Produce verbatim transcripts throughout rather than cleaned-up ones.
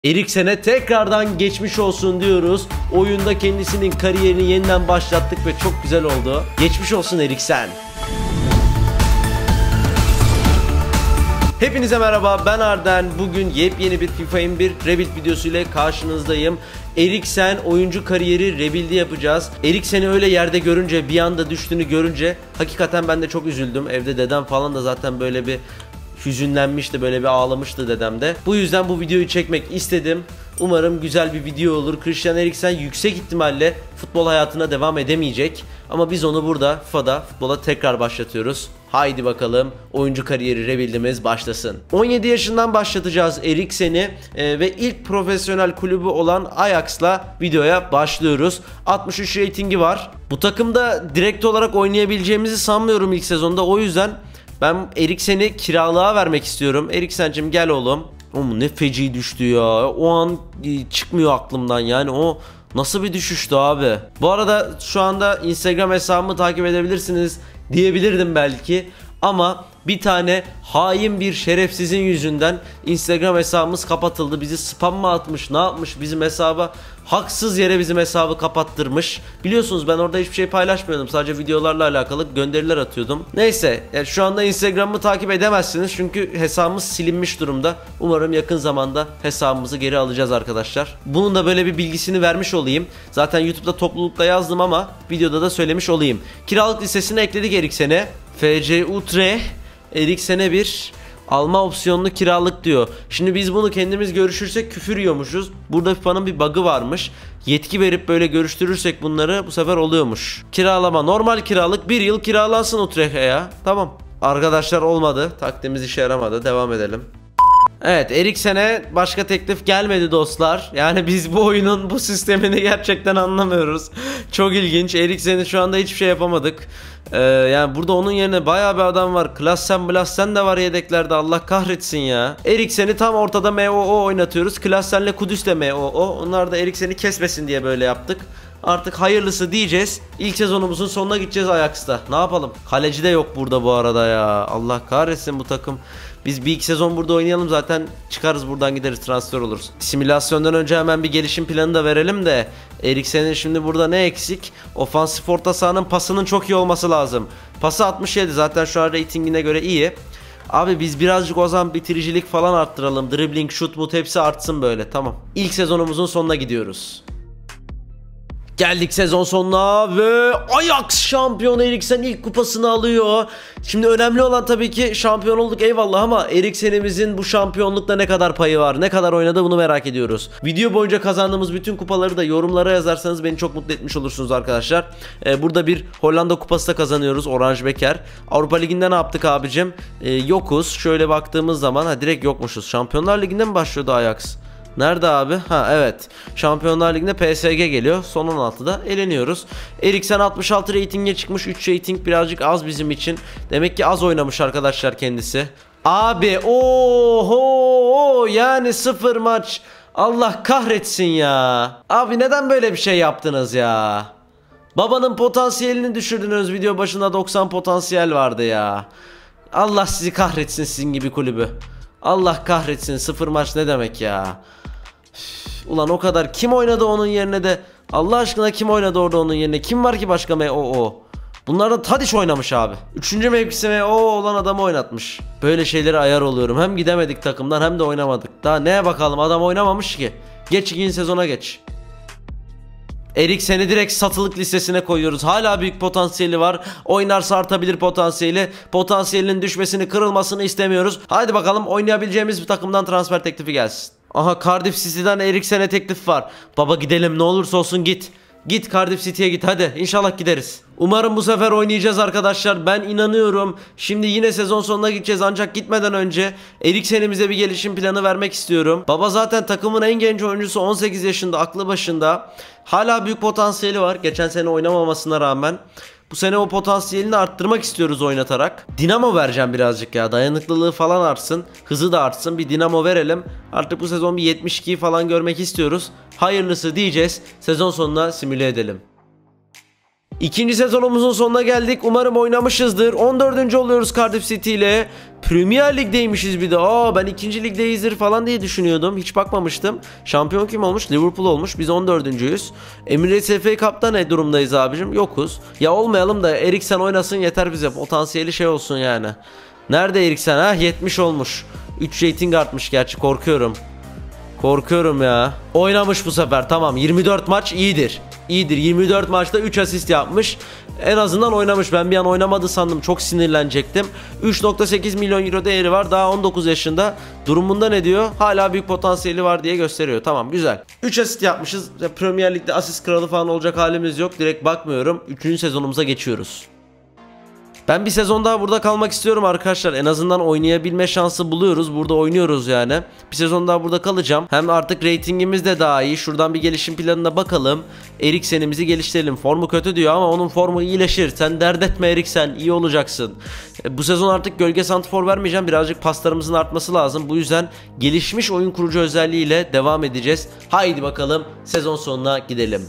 Eriksen'e tekrardan geçmiş olsun diyoruz. Oyunda kendisinin kariyerini yeniden başlattık ve çok güzel oldu. Geçmiş olsun Eriksen. Hepinize merhaba, ben Arden. Bugün yepyeni bir FIFA yirmi bir Rebuild videosu ile karşınızdayım. Eriksen oyuncu kariyeri Rebuild'i yapacağız. Eriksen'i öyle yerde görünce, bir anda düştüğünü görünce hakikaten ben de çok üzüldüm. Evde dedem falan da zaten böyle bir hüzünlenmişti, böyle bir ağlamıştı dedem de. Bu yüzden bu videoyu çekmek istedim. Umarım güzel bir video olur. Christian Eriksen yüksek ihtimalle futbol hayatına devam edemeyecek. Ama biz onu burada FIFA'da futbola tekrar başlatıyoruz. Haydi bakalım, oyuncu kariyeri Rebuild'imiz başlasın. on yedi yaşından başlatacağız Eriksen'i e, ve ilk profesyonel kulübü olan Ajax'la videoya başlıyoruz. altmış üç ratingi var. Bu takımda direkt olarak oynayabileceğimizi sanmıyorum ilk sezonda. O yüzden ben Eriksen'i kiralığa vermek istiyorum. Eriksen'cim gel oğlum. Oğlum ne feci düştü ya. O an çıkmıyor aklımdan yani. O nasıl bir düşüştü abi. Bu arada şu anda Instagram hesabımı takip edebilirsiniz diyebilirdim belki. Ama bir tane hain bir şerefsizin yüzünden Instagram hesabımız kapatıldı. Bizi spam mı atmış, ne yapmış, bizim hesaba haksız yere bizim hesabı kapattırmış. Biliyorsunuz ben orada hiçbir şey paylaşmıyordum. Sadece videolarla alakalı gönderiler atıyordum. Neyse, yani şu anda Instagram'ımı takip edemezsiniz çünkü hesabımız silinmiş durumda. Umarım yakın zamanda hesabımızı geri alacağız arkadaşlar. Bunun da böyle bir bilgisini vermiş olayım. Zaten YouTube'da toplulukta yazdım ama videoda da söylemiş olayım. Kiralık listesine ekledik Eriksen'e. F C Utrecht Eriksen'e bir alma opsiyonlu kiralık diyor. Şimdi biz bunu kendimiz görüşürsek küfür yiyormuşuz. Burada FIFA'nın bir bug'ı varmış. Yetki verip böyle görüştürürsek bunları bu sefer oluyormuş. Kiralama, normal kiralık bir yıl kiralansın Utrecht'e ya. Tamam. Arkadaşlar olmadı. Taktiğimiz işe yaramadı. Devam edelim. Evet, Eriksen'e başka teklif gelmedi dostlar. Yani biz bu oyunun bu sistemini gerçekten anlamıyoruz. Çok ilginç. Eriksen'i şu anda hiçbir şey yapamadık. Ee, yani burada onun yerine bayağı bir adam var. Klassen Blassen de var yedeklerde, Allah kahretsin ya. Eriksen'i tam ortada M O O oynatıyoruz. Klassen'le Kudüs de M O O. Onlar da Eriksen'i kesmesin diye böyle yaptık. Artık hayırlısı diyeceğiz. İlk sezonumuzun sonuna gideceğiz Ajax'ta. Ne yapalım? Kaleci de yok burada bu arada ya. Allah kahretsin bu takım. Biz bir iki sezon burada oynayalım, zaten çıkarız buradan, gideriz, transfer oluruz. Simülasyondan önce hemen bir gelişim planı da verelim de. Eriksen'in şimdi burada ne eksik? Ofansif orta sahanın pasının çok iyi olması lazım. Pası altmış yedi, zaten şu an ratingine göre iyi. Abi biz birazcık o zaman bitiricilik falan arttıralım. Dribbling, şut, mut hepsi artsın böyle, tamam. İlk sezonumuzun sonuna gidiyoruz. Geldik sezon sonuna ve Ajax şampiyon. Eriksen ilk kupasını alıyor. Şimdi önemli olan tabii ki şampiyon olduk eyvallah ama Eriksen'imizin bu şampiyonlukta ne kadar payı var, ne kadar oynadı, bunu merak ediyoruz. Video boyunca kazandığımız bütün kupaları da yorumlara yazarsanız beni çok mutlu etmiş olursunuz arkadaşlar. Ee, burada bir Hollanda kupası da kazanıyoruz, Orange Beker. Avrupa Ligi'nde ne yaptık abicim? Ee, yokuz. Şöyle baktığımız zaman ha direkt yokmuşuz. Şampiyonlar Ligi'nde mi başlıyordu Ajax? Nerede abi? Ha evet. Şampiyonlar Ligi'nde P S G geliyor. Son on altıda eleniyoruz. Eriksen altmış altı ratinge çıkmış. üç rating birazcık az bizim için. Demek ki az oynamış arkadaşlar kendisi. Abi oho yani sıfır maç. Allah kahretsin ya. Abi neden böyle bir şey yaptınız ya? Babanın potansiyelini düşürdünüz. Video başında doksan potansiyel vardı ya. Allah sizi kahretsin, sizin gibi kulübü. Allah kahretsin, sıfır maç ne demek ya? Üf, ulan o kadar kim oynadı onun yerine de? Allah aşkına kim oynadı orada onun yerine? Kim var ki başka M O O? Bunlardan Tadiç oynamış abi. Üçüncü mevkisi M O O olan adamı oynatmış. Böyle şeylere ayar oluyorum. Hem gidemedik takımdan hem de oynamadık. Daha neye bakalım, adam oynamamış ki. Geç, ikinci sezona geç. Eriksen'i direkt satılık listesine koyuyoruz. Hala büyük potansiyeli var. Oynarsa artabilir potansiyeli. Potansiyelinin düşmesini, kırılmasını istemiyoruz. Haydi bakalım, oynayabileceğimiz bir takımdan transfer teklifi gelsin. Aha, Cardiff City'den Eriksen'e teklif var. Baba gidelim, ne olursa olsun git. Git Cardiff City'ye git hadi. İnşallah gideriz. Umarım bu sefer oynayacağız arkadaşlar. Ben inanıyorum. Şimdi yine sezon sonuna gideceğiz ancak gitmeden önce Eriksen'imize bir gelişim planı vermek istiyorum. Baba zaten takımın en genç oyuncusu, on sekiz yaşında, aklı başında. Hala büyük potansiyeli var. Geçen sene oynamamasına rağmen. Bu sene o potansiyelini arttırmak istiyoruz oynatarak. Dinamo vereceğim birazcık ya. Dayanıklılığı falan artsın. Hızı da artsın. Bir dinamo verelim. Artık bu sezon bir yetmiş ikiyi falan görmek istiyoruz. Hayırlısı diyeceğiz. Sezon sonuna simüle edelim. İkinci sezonumuzun sonuna geldik. Umarım oynamışızdır. on dördüncü oluyoruz Cardiff City ile. Premier Lig'deymişiz bir de. Aa, ben ikinci ligdeyizdir falan diye düşünüyordum. Hiç bakmamıştım. Şampiyon kim olmuş? Liverpool olmuş. Biz on dördüncüyüz. Emirates F A Cup'ta ne durumdayız abicim? Yokuz. Ya olmayalım da Eriksen oynasın yeter bize. Potansiyeli şey olsun yani. Nerede Eriksen ha? yetmiş olmuş. üç rating artmış gerçi, korkuyorum. Korkuyorum ya. Oynamış bu sefer, tamam. yirmi dört maç iyidir. İyidir. yirmi dört maçta üç asist yapmış. En azından oynamış. Ben bir an oynamadı sandım. Çok sinirlenecektim. üç nokta sekiz milyon euro değeri var. Daha on dokuz yaşında. Durumunda ne diyor? Hala büyük potansiyeli var diye gösteriyor. Tamam, güzel. üç asist yapmışız. Premier Lig'de asist kralı falan olacak halimiz yok. Direkt bakmıyorum. üçüncü sezonumuza geçiyoruz. Ben bir sezon daha burada kalmak istiyorum arkadaşlar. En azından oynayabilme şansı buluyoruz. Burada oynuyoruz yani. Bir sezon daha burada kalacağım. Hem artık reytingimiz de daha iyi. Şuradan bir gelişim planına bakalım. Eriksen'imizi geliştirelim. Formu kötü diyor ama onun formu iyileşir. Sen dert etme Eriksen. İyi olacaksın. E, bu sezon artık gölge santrfor vermeyeceğim. Birazcık paslarımızın artması lazım. Bu yüzden gelişmiş oyun kurucu özelliğiyle devam edeceğiz. Haydi bakalım sezon sonuna gidelim.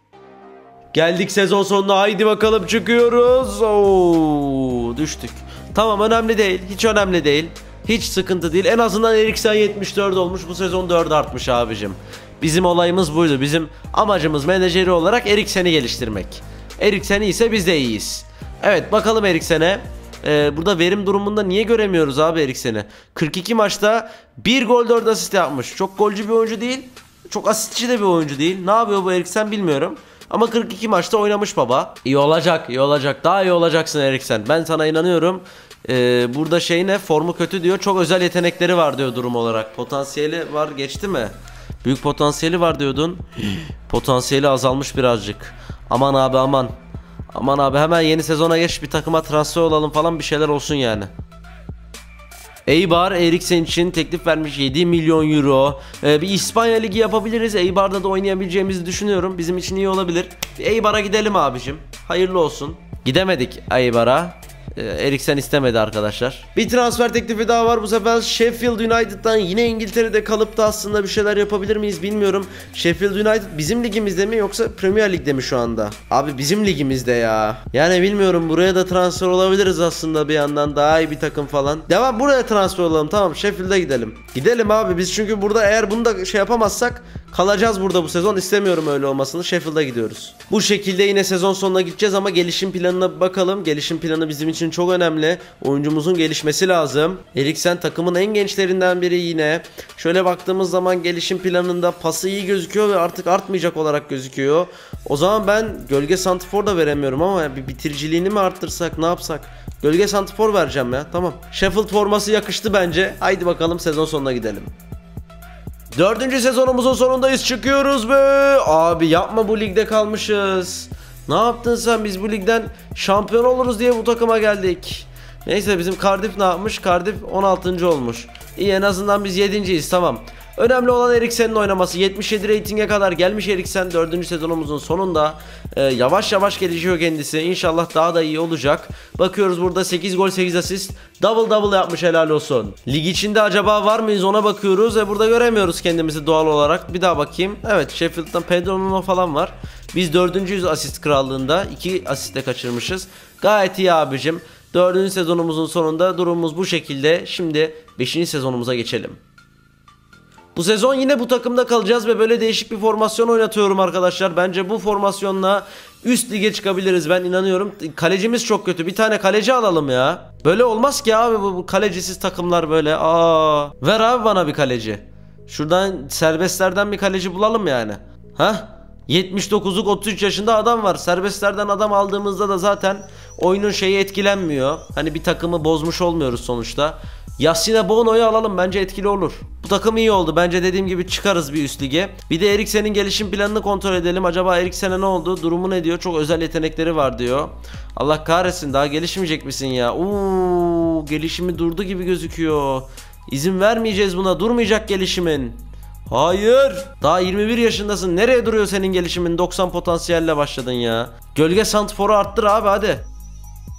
Geldik sezon sonuna, haydi bakalım çıkıyoruz. Oo, düştük. Tamam, önemli değil. Hiç önemli değil. Hiç sıkıntı değil. En azından Eriksen yetmiş dört olmuş. Bu sezon dört artmış abicim. Bizim olayımız buydu. Bizim amacımız menajeri olarak Eriksen'i geliştirmek. Eriksen iyiyse biz de iyiyiz. Evet, bakalım Eriksen'e. Ee, burada verim durumunda niye göremiyoruz abi Eriksen'i? kırk iki maçta bir gol dört asist yapmış. Çok golcü bir oyuncu değil. Çok asistçi de bir oyuncu değil. Ne yapıyor bu Eriksen bilmiyorum. Ama kırk iki maçta oynamış baba. İyi olacak, iyi olacak. Daha iyi olacaksın Eriksen. Ben sana inanıyorum. Ee, burada şey ne? Formu kötü diyor. Çok özel yetenekleri var diyor durum olarak. Potansiyeli var, geçti mi? Büyük potansiyeli var diyordun. Potansiyeli azalmış birazcık. Aman abi aman. Aman abi, hemen yeni sezona geç, bir takıma transfer olalım falan, bir şeyler olsun yani. Eibar Eriksen için teklif vermiş, yedi milyon euro. Ee, bir İspanya Ligi yapabiliriz. Eibar'da da oynayabileceğimizi düşünüyorum. Bizim için iyi olabilir. Eibar'a gidelim abicim. Hayırlı olsun. Gidemedik Eibar'a. Eriksen istemedi arkadaşlar. Bir transfer teklifi daha var bu sefer. Sheffield United'dan, yine İngiltere'de kalıp da aslında bir şeyler yapabilir miyiz bilmiyorum. Sheffield United bizim ligimizde mi yoksa Premier Lig'de mi şu anda? Abi bizim ligimizde ya. Yani bilmiyorum, buraya da transfer olabiliriz aslında bir yandan, daha iyi bir takım falan. Devam, buraya transfer olalım, tamam, Sheffield'a gidelim. Gidelim abi biz, çünkü burada eğer bunu da şey yapamazsak kalacağız burada bu sezon. İstemiyorum öyle olmasını. Sheffield'a gidiyoruz. Bu şekilde yine sezon sonuna gideceğiz ama gelişim planına bakalım. Gelişim planı bizim için çok önemli. Oyuncumuzun gelişmesi lazım. Eriksen takımın en gençlerinden biri yine. Şöyle baktığımız zaman gelişim planında pası iyi gözüküyor ve artık artmayacak olarak gözüküyor. O zaman ben gölge santrfor da veremiyorum ama bir bitiriciliğini mi arttırsak, ne yapsak? Gölge santrfor vereceğim ya. Tamam. Sheffield forması yakıştı bence. Haydi bakalım sezon sonuna gidelim. Dördüncü sezonumuzun sonundayız, çıkıyoruz be. Abi yapma, bu ligde kalmışız. Ne yaptın sen? Biz bu ligden şampiyon oluruz diye bu takıma geldik. Neyse, bizim Cardiff ne yapmış? Cardiff on altıncı olmuş. İyi, en azından biz yedinciyiz, tamam. Önemli olan Eriksen'in oynaması. yetmiş yedi reytinge kadar gelmiş Eriksen dördüncü sezonumuzun sonunda. Ee, yavaş yavaş gelişiyor kendisi. İnşallah daha da iyi olacak. Bakıyoruz burada sekiz gol sekiz asist. Double double yapmış, helal olsun. Lig içinde acaba var mıyız ona bakıyoruz. E burada göremiyoruz kendimizi doğal olarak. Bir daha bakayım. Evet, Sheffield'dan Pedro Nuno falan var. Biz dördüncüyüz asist krallığında. iki asiste kaçırmışız. Gayet iyi abicim. dördüncü sezonumuzun sonunda durumumuz bu şekilde. Şimdi beşinci sezonumuza geçelim. Bu sezon yine bu takımda kalacağız ve böyle değişik bir formasyon oynatıyorum arkadaşlar. Bence bu formasyonla üst lige çıkabiliriz, ben inanıyorum. Kalecimiz çok kötü. Bir tane kaleci alalım ya. Böyle olmaz ki abi, bu, bu kalecisiz takımlar böyle. Aa, ver abi bana bir kaleci. Şuradan serbestlerden bir kaleci bulalım yani. Hah? yetmiş dokuzluk otuz üç yaşında adam var. Serbestlerden adam aldığımızda da zaten oyunun şeyi etkilenmiyor. Hani bir takımı bozmuş olmuyoruz sonuçta. Yassine Bono'yu alalım, bence etkili olur. Bu takım iyi oldu. Bence dediğim gibi çıkarız bir üst lige. Bir de Eriksen'in gelişim planını kontrol edelim. Acaba Eriksen'e ne oldu? Durumu ne diyor? Çok özel yetenekleri var diyor. Allah kahretsin, daha gelişmeyecek misin ya? Uuu, gelişimi durdu gibi gözüküyor. İzin vermeyeceğiz buna. Durmayacak gelişimin. Hayır. Daha yirmi bir yaşındasın. Nereye duruyor senin gelişimin? doksan potansiyelle başladın ya. Gölge santrforu arttır abi, hadi.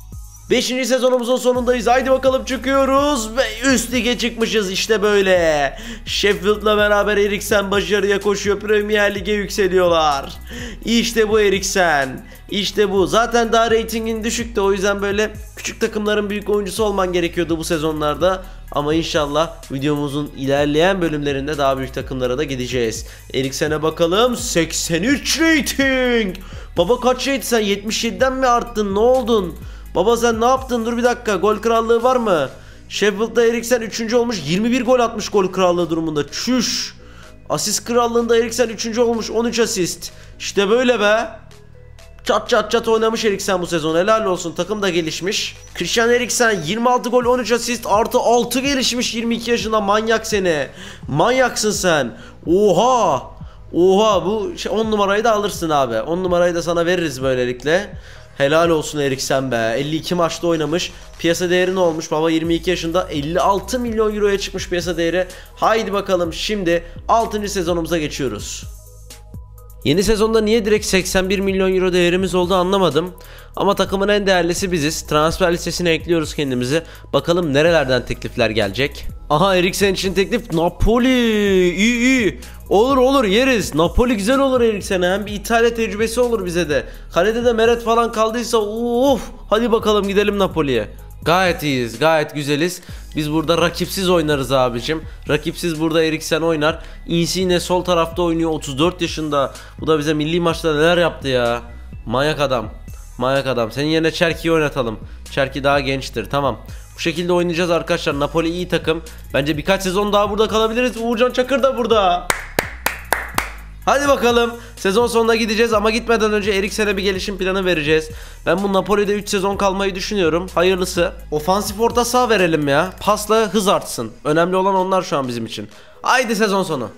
beşinci sezonumuzun sonundayız. Haydi bakalım çıkıyoruz ve üst lige çıkmışız işte böyle. Sheffield'la beraber Eriksen başarıya koşuyor. Premier Lig'e yükseliyorlar. İşte bu Eriksen. İşte bu. Zaten daha reytingin düşüktü. O yüzden böyle küçük takımların büyük oyuncusu olman gerekiyordu bu sezonlarda. Ama inşallah videomuzun ilerleyen bölümlerinde daha büyük takımlara da gideceğiz. Eriksen'e bakalım. seksen üç rating. Baba kaç rating sen? yetmiş yediden mi arttın? Ne oldun? Baba sen ne yaptın? Dur bir dakika. Gol krallığı var mı? Sheffield'da Eriksen üçüncü olmuş. yirmi bir gol atmış gol krallığı durumunda. Çüş. Asist krallığında Eriksen üçüncü olmuş. on üç asist. İşte böyle be. Çat çat çat oynamış Eriksen bu sezon. Helal olsun. Takım da gelişmiş. Christian Eriksen yirmi altı gol on üç asist artı altı gelişmiş yirmi iki yaşında. Manyak seni. Manyaksın sen. Oha. Oha bu şey, on numarayı da alırsın abi. on numarayı da sana veririz böylelikle. Helal olsun Eriksen be. elli iki maçta oynamış. Piyasa değeri ne olmuş? Baba yirmi iki yaşında elli altı milyon euroya çıkmış piyasa değeri. Haydi bakalım şimdi altıncı sezonumuza geçiyoruz. Yeni sezonda niye direkt seksen bir milyon euro değerimiz oldu anlamadım. Ama takımın en değerlisi biziz. Transfer listesine ekliyoruz kendimizi. Bakalım nerelerden teklifler gelecek. Aha Eriksen için teklif Napoli. İyi iyi. Olur olur yeriz. Napoli güzel olur Eriksen'e. Hem bir İtalya tecrübesi olur bize de. Kalede de Meret falan kaldıysa uf. Hadi bakalım gidelim Napoli'ye. Gayet iyiyiz, gayet güzeliz. Biz burada rakipsiz oynarız abicim. Rakipsiz burada Eriksen oynar. Insigne sol tarafta oynuyor, otuz dört yaşında. Bu da bize milli maçta neler yaptı ya. Manyak adam. Manyak adam. Senin yerine Çerki'yi oynatalım. Çerki daha gençtir. Tamam. Bu şekilde oynayacağız arkadaşlar. Napoli iyi takım. Bence birkaç sezon daha burada kalabiliriz. Uğurcan Çakır da burada. Hadi bakalım. Sezon sonunda gideceğiz ama gitmeden önce Eriksen'e bir gelişim planı vereceğiz. Ben bu Napoli'de üç sezon kalmayı düşünüyorum. Hayırlısı. Ofansif orta saha verelim ya. Pasla hız artsın. Önemli olan onlar şu an bizim için. Haydi sezon sonu.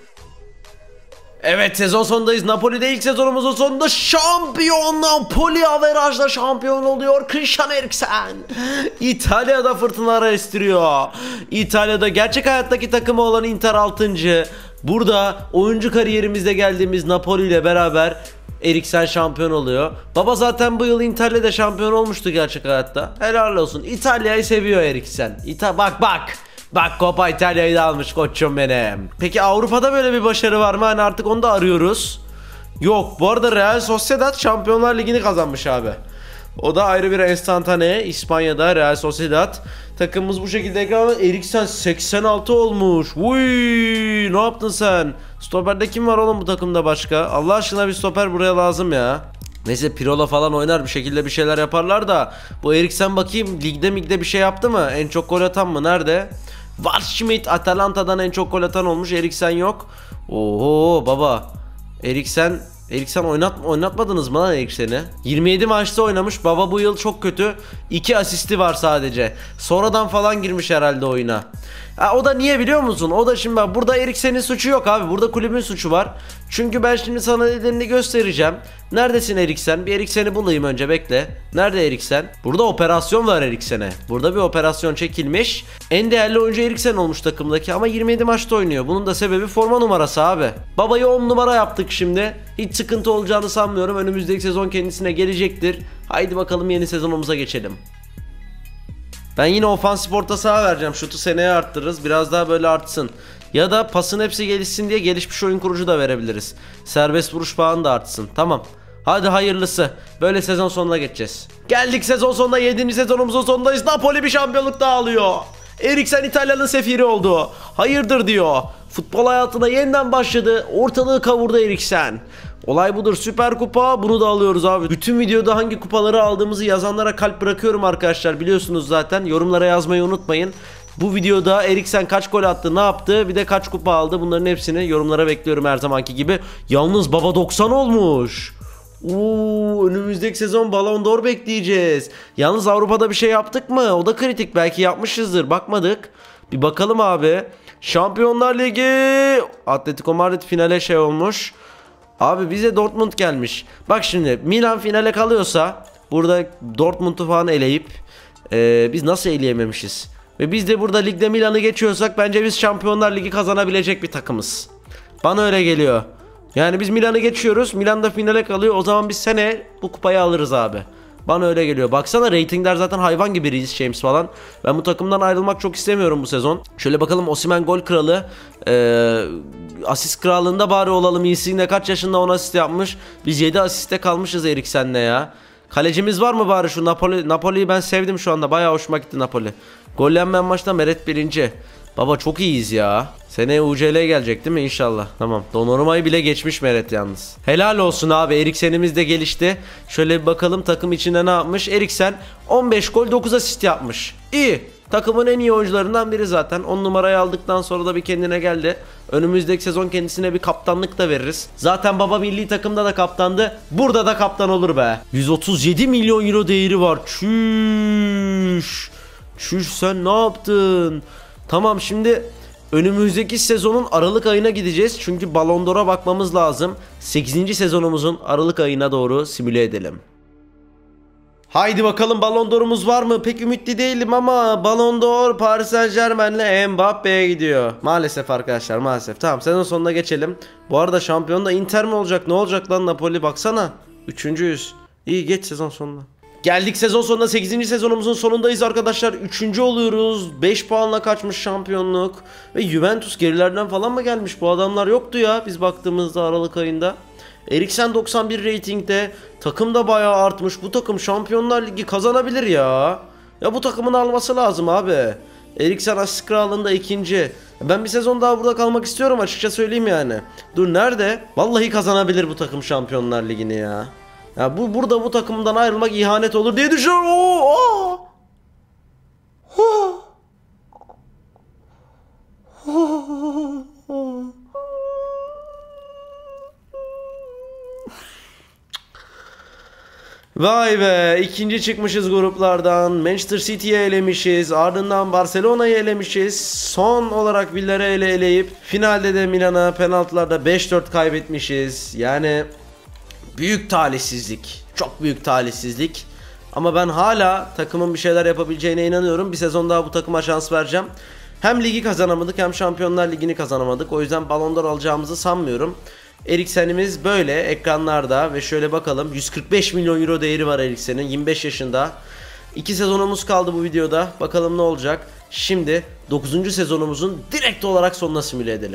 Evet sezon sonundayız. Napoli'de ilk sezonumuzun sonunda şampiyon Napoli averajla şampiyon oluyor. Christian Eriksen. İtalya'da fırtınalar estiriyor. İtalya'da gerçek hayattaki takımı olan Inter altıncı. Burada oyuncu kariyerimizde geldiğimiz Napoli ile beraber Eriksen şampiyon oluyor. Baba zaten bu yıl Inter'le de şampiyon olmuştu gerçek hayatta. Helal olsun. İtalya'yı seviyor Eriksen. İta bak bak. Bak Copa İtalya'yı da almış koçum benim. Peki Avrupa'da böyle bir başarı var mı? Hani artık onu da arıyoruz. Yok. Bu arada Real Sociedad Şampiyonlar Ligi'ni kazanmış abi. O da ayrı bir enstantane. İspanya'da Real Sociedad. Takımımız bu şekilde ekranı. Eriksen seksen altı olmuş. Uy, ne yaptın sen? Stoperde kim var oğlum bu takımda başka? Allah aşkına bir stoper buraya lazım ya. Neyse Pirlo falan oynar bir şekilde bir şeyler yaparlar da. Bu Eriksen bakayım ligde migde bir şey yaptı mı? En çok gol atan mı? Nerede? Waldschmidt Atalanta'dan en çok gol atan olmuş. Eriksen yok. Oho baba. Eriksen Eriksen oynat, oynatmadınız mı lan Eriksen'i? yirmi yedi maçta oynamış. Baba bu yıl çok kötü. iki asisti var sadece. Sonradan falan girmiş herhalde oyuna. Ha, o da niye biliyor musun? O da şimdi bak burada Eriksen'in suçu yok abi. Burada kulübün suçu var. Çünkü ben şimdi sana nedenini göstereceğim. Neredesin Eriksen? Bir Eriksen'i bulayım önce bekle. Nerede Eriksen? Burada operasyon var Eriksen'e. Burada bir operasyon çekilmiş. En değerli oyuncu Eriksen olmuş takımdaki ama yirmi yedi maçta oynuyor. Bunun da sebebi forma numarası abi. Babayı on numara yaptık şimdi. Hiç sıkıntı olacağını sanmıyorum. Önümüzdeki sezon kendisine gelecektir. Haydi bakalım yeni sezonumuza geçelim. Ben yine ofansif orta saha vereceğim. Şutu seneye arttırırız. Biraz daha böyle artsın. Ya da pasın hepsi gelişsin diye gelişmiş oyun kurucu da verebiliriz. Serbest vuruş puanı da artsın. Tamam. Hadi hayırlısı. Böyle sezon sonuna geçeceğiz. Geldik sezon sonuna. yedinci sezonumuzun sonundayız. Napoli bir şampiyonluk daha alıyor. Eriksen İtalya'nın sefiri oldu. Hayırdır diyor. Futbol hayatına yeniden başladı. Ortalığı kavurdu Eriksen. Olay budur. Süper Kupa. Bunu da alıyoruz abi. Bütün videoda hangi kupaları aldığımızı yazanlara kalp bırakıyorum arkadaşlar. Biliyorsunuz zaten. Yorumlara yazmayı unutmayın. Bu videoda Eriksen kaç gol attı, ne yaptı, bir de kaç kupa aldı. Bunların hepsini yorumlara bekliyorum her zamanki gibi. Yalnız baba doksan olmuş. Oo, önümüzdeki sezon Ballon d'Or bekleyeceğiz. Yalnız Avrupa'da bir şey yaptık mı? O da kritik. Belki yapmışızdır. Bakmadık. Bir bakalım abi. Şampiyonlar Ligi. Atletico Madrid finale şey olmuş. Abi bize Dortmund gelmiş. Bak şimdi Milan finale kalıyorsa burada Dortmund'u falan eleyip e, biz nasıl eleyememişiz? Ve biz de burada ligde Milan'ı geçiyorsak bence biz Şampiyonlar Ligi kazanabilecek bir takımız. Bana öyle geliyor. Yani biz Milan'ı geçiyoruz. Milan da finale kalıyor. O zaman biz sene bu kupayı alırız abi. Bana öyle geliyor. Baksana reytingler zaten hayvan gibi, Reece James falan. Ben bu takımdan ayrılmak çok istemiyorum bu sezon. Şöyle bakalım, Osimhen gol kralı. Ee, asist krallığında bari olalım. Insigne kaç yaşında on asist yapmış. Biz yedi asiste kalmışız Eriksen'le ya. Kalecimiz var mı bari şu Napoli? Napoli'yi ben sevdim şu anda. Bayağı hoşuma gitti Napoli. Gollenmeyen maçta Meret birinci. Baba çok iyiyiz ya. Seneye U C L gelecek değil mi inşallah? Tamam. Donnarumma'yı bile geçmiş Meret yalnız. Helal olsun abi. Eriksen'imiz de gelişti. Şöyle bir bakalım takım içinde ne yapmış. Eriksen on beş gol dokuz asist yapmış. İyi. Takımın en iyi oyuncularından biri zaten. on numarayı aldıktan sonra da bir kendine geldi. Önümüzdeki sezon kendisine bir kaptanlık da veririz. Zaten baba milli takımda da kaptandı. Burada da kaptan olur be. yüz otuz yedi milyon euro değeri var. Çüş. Çüş sen ne yaptın? Tamam, şimdi önümüzdeki sezonun Aralık ayına gideceğiz. Çünkü Ballon d'Or'a bakmamız lazım. sekizinci sezonumuzun Aralık ayına doğru simüle edelim. Haydi bakalım, Ballon d'Or'umuz var mı? Pek ümitli değilim ama Ballon d'Or Paris Saint-Germain'le Mbappe'ye gidiyor. Maalesef arkadaşlar, maalesef. Tamam, sezon sonuna geçelim. Bu arada şampiyon da Inter mi olacak? Ne olacak lan Napoli, baksana. Üçüncüyüz. İyi, geç sezon sonuna. Geldik sezon sonuna, sekizinci sezonumuzun sonundayız arkadaşlar. Üçüncü oluyoruz. beş puanla kaçmış şampiyonluk. Ve Juventus gerilerden falan mı gelmiş? Bu adamlar yoktu ya biz baktığımızda Aralık ayında. Eriksen doksan bir reytingde. Takım da bayağı artmış. Bu takım Şampiyonlar Ligi kazanabilir ya. Ya bu takımın alması lazım abi. Eriksen asist krallığında ikinci. Ben bir sezon daha burada kalmak istiyorum, açıkça söyleyeyim yani. Dur, nerede? Vallahi kazanabilir bu takım Şampiyonlar Ligi'ni ya. Ya bu burada bu takımdan ayrılmak ihanet olur diye düşünüyorum. Oo, oo. Vay be, ikinci çıkmışız gruplardan. Manchester City'yi elemişiz, ardından Barcelona'yı elemişiz, son olarak Villarreal'i eleyip finalde de Milan'a penaltılarda beş dört kaybetmişiz. Yani büyük talihsizlik, çok büyük talihsizlik. Ama ben hala takımın bir şeyler yapabileceğine inanıyorum. Bir sezon daha bu takıma şans vereceğim. Hem ligi kazanamadık hem Şampiyonlar Ligi'ni kazanamadık. O yüzden Ballon d'Or alacağımızı sanmıyorum. Eriksen'imiz böyle ekranlarda ve şöyle bakalım, yüz kırk beş milyon euro değeri var Eriksen'in, yirmi beş yaşında. iki sezonumuz kaldı bu videoda, bakalım ne olacak. Şimdi dokuzuncu sezonumuzun direkt olarak sonuna simüle edelim.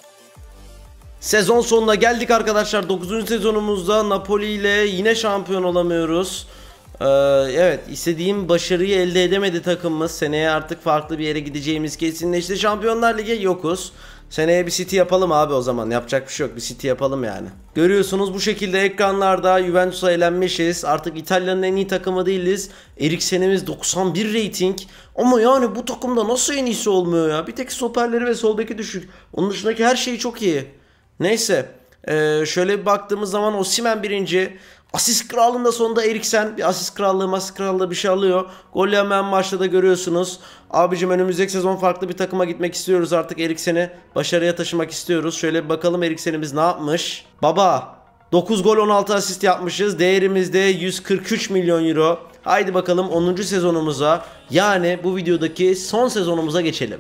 Sezon sonuna geldik arkadaşlar. dokuzuncu sezonumuzda Napoli ile yine şampiyon olamıyoruz. Ee, evet, istediğim başarıyı elde edemedi takımımız. Seneye artık farklı bir yere gideceğimiz kesinleşti. Şampiyonlar Ligi yokuz. Seneye bir City yapalım abi o zaman. Yapacak bir şey yok. Bir City yapalım yani. Görüyorsunuz bu şekilde ekranlarda Juventus'a elenmişiz. Artık İtalya'nın en iyi takımı değiliz. Eriksen'imiz doksan bir rating. Ama yani bu takımda nasıl en iyisi olmuyor ya? Bir tek stoperleri ve sol beki düşük. Onun dışındaki her şey çok iyi. Neyse. Ee, şöyle bir baktığımız zaman Osimhen birinci. Asist krallığında sonunda Eriksen bir asist krallığı, asist krallığı bir şey alıyor. Gol yemeyen maçta da görüyorsunuz. Abicim önümüzdeki sezon farklı bir takıma gitmek istiyoruz artık, Eriksen'i başarıya taşımak istiyoruz. Şöyle bir bakalım Eriksen'imiz ne yapmış. Baba dokuz gol on altı asist yapmışız. Değerimiz de yüz kırk üç milyon euro. Haydi bakalım onuncu sezonumuza, yani bu videodaki son sezonumuza geçelim.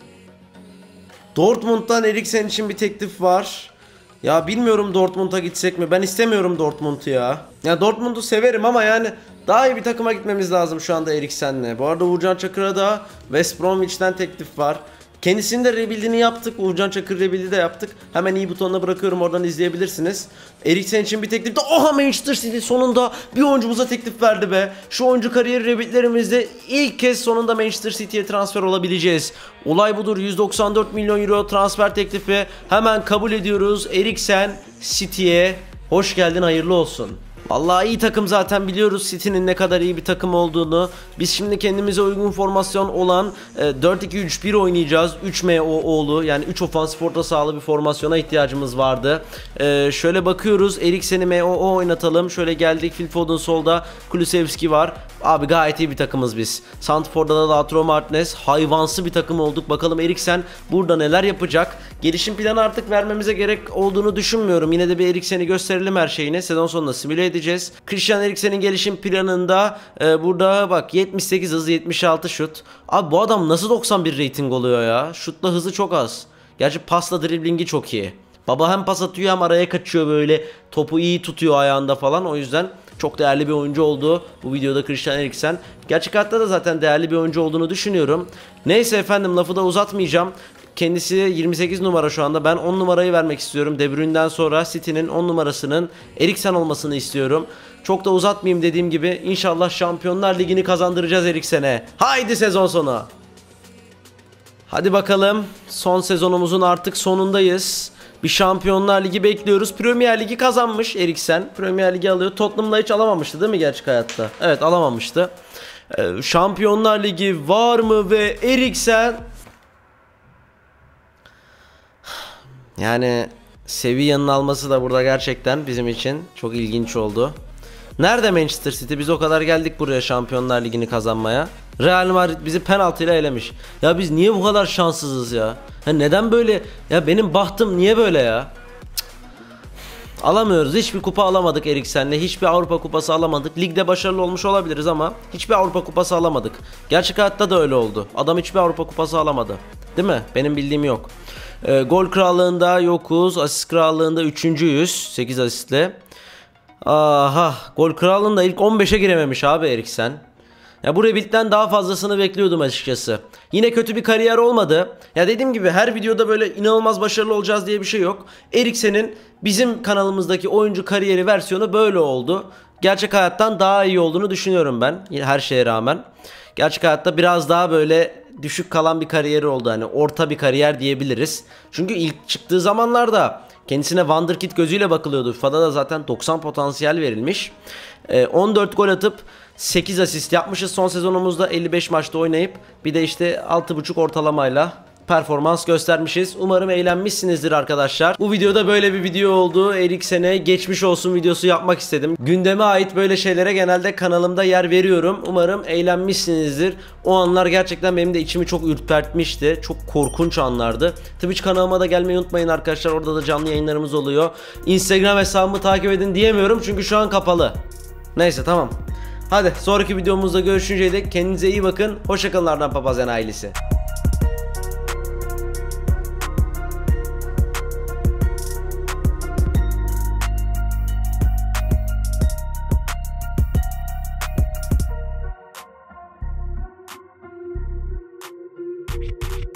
Dortmund'dan Eriksen için bir teklif var. Ya bilmiyorum Dortmund'a gitsek mi? Ben istemiyorum Dortmund'u ya. Ya Dortmund'u severim ama yani daha iyi bir takıma gitmemiz lazım şu anda Eriksen'le. Bu arada Uğurcan Çakır'a da West Bromwich'ten teklif var. Kendisinin de rebuild'ini yaptık. Uğurcan Çakır rebuild'i de yaptık. Hemen iyi butonuna bırakıyorum, oradan izleyebilirsiniz. Eriksen için bir teklif de, oha, Manchester City sonunda bir oyuncumuza teklif verdi be. Şu oyuncu kariyeri rebuild'lerimizde ilk kez sonunda Manchester City'ye transfer olabileceğiz. Olay budur. yüz doksan dört milyon euro transfer teklifi hemen kabul ediyoruz. Eriksen City'ye hoş geldin, hayırlı olsun. Vallahi iyi takım zaten, biliyoruz City'nin ne kadar iyi bir takım olduğunu. Biz şimdi kendimize uygun formasyon olan e, dört iki üç bir oynayacağız. üç M O O'lu, yani üç ofansif orta sahalı bir formasyona ihtiyacımız vardı. E, şöyle bakıyoruz, Eriksen'i M O O oynatalım. Şöyle geldik, Phil Foden solda, Kulusevski var. Abi gayet iyi bir takımız biz. Santrfor'da da Lautaro Martinez, hayvansı bir takım olduk. Bakalım Eriksen burada neler yapacak. Gelişim planı artık vermemize gerek olduğunu düşünmüyorum. Yine de bir Eriksen'i gösterelim her şeyini. Sezon sonunda simüle edeceğiz. Christian Eriksen'in gelişim planında e, burada bak, yetmiş sekiz hız, yetmiş altı şut. Abi bu adam nasıl doksan bir rating oluyor ya? Şutla hızı çok az. Gerçi pasla driblingi çok iyi. Baba hem pas atıyor hem araya kaçıyor, böyle topu iyi tutuyor ayağında falan. O yüzden Çok değerli bir oyuncu oldu bu videoda Christian Eriksen. Gerçek hayatta da zaten değerli bir oyuncu olduğunu düşünüyorum. Neyse efendim, lafı da uzatmayacağım. Kendisi yirmi sekiz numara şu anda. Ben on numarayı vermek istiyorum. De Bruyne'den sonra City'nin on numarasının Eriksen olmasını istiyorum. Çok da uzatmayayım, dediğim gibi. İnşallah Şampiyonlar Ligi'ni kazandıracağız Eriksen'e. Haydi sezon sonu. Hadi bakalım. Son sezonumuzun artık sonundayız. Bir Şampiyonlar Ligi bekliyoruz. Premier Ligi kazanmış Eriksen. Premier Ligi alıyor. Tottenham'la hiç alamamıştı değil mi gerçek hayatta? Evet, alamamıştı. Ee, Şampiyonlar Ligi var mı ve Eriksen... Yani Sevilla'nın alması da burada gerçekten bizim için çok ilginç oldu. Nerede Manchester City? Biz o kadar geldik buraya Şampiyonlar Ligi'ni kazanmaya. Real Madrid bizi penaltıyla elemiş. Ya biz niye bu kadar şanssızız ya? Ya neden böyle? Ya benim bahtım niye böyle ya? Cık. Alamıyoruz. Hiçbir kupa alamadık Eriksen'le. Hiçbir Avrupa kupası alamadık. Ligde başarılı olmuş olabiliriz ama hiçbir Avrupa kupası alamadık. Gerçek hayatta da öyle oldu. Adam hiçbir Avrupa kupası alamadı. Değil mi? Benim bildiğim yok. E, gol krallığında yokuz. Asist krallığında üçüncüyüz. sekiz asistle. Aha, gol krallığında ilk on beşe girememiş abi Eriksen. Ya bu Rebuild'den daha fazlasını bekliyordum açıkçası. Yine kötü bir kariyer olmadı. Ya dediğim gibi her videoda böyle inanılmaz başarılı olacağız diye bir şey yok. Eriksen'in bizim kanalımızdaki oyuncu kariyeri versiyonu böyle oldu. Gerçek hayattan daha iyi olduğunu düşünüyorum ben. Her şeye rağmen. Gerçek hayatta biraz daha böyle düşük kalan bir kariyeri oldu. Hani orta bir kariyer diyebiliriz. Çünkü ilk çıktığı zamanlarda kendisine Wonderkid gözüyle bakılıyordu. FIFA'da da zaten doksan potansiyel verilmiş. Ee, on dört gol atıp sekiz asist yapmışız son sezonumuzda, elli beş maçta oynayıp bir de işte altı buçuk ortalamayla performans göstermişiz. Umarım eğlenmişsinizdir arkadaşlar. Bu videoda böyle bir video oldu. Eriksen'e geçmiş olsun videosu yapmak istedim. Gündeme ait böyle şeylere genelde kanalımda yer veriyorum. Umarım eğlenmişsinizdir. O anlar gerçekten benim de içimi çok ürpertmişti. Çok korkunç anlardı. Twitch kanalıma da gelmeyi unutmayın arkadaşlar. Orada da canlı yayınlarımız oluyor. Instagram hesabımı takip edin diyemiyorum çünkü şu an kapalı. Neyse, tamam. Hadi sonraki videomuzda görüşünceye dek kendinize iyi bakın. Hoşçakalın Ardan Papazyan ailesi. Beep beep.